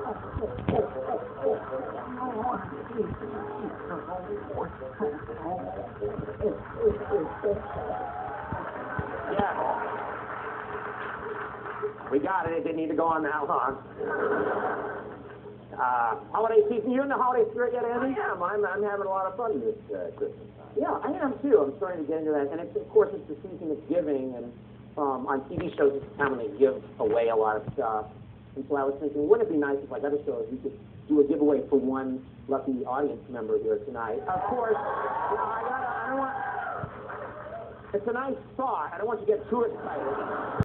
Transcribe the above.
Yeah. We got it. It didn't need to go on that long. Holiday season. You in the holiday spirit yet, Andy? I am. I'm having a lot of fun this Christmas time. Yeah, I am too. I'm starting to get into that. And it's, of course, it's the season of giving. And on TV shows, it's the time when they give away a lot of stuff. And so I was thinking, wouldn't it be nice if, like other shows, we could do a giveaway for one lucky audience member here tonight? Of course, I don't want... It's a nice thought. I don't want you to get too excited.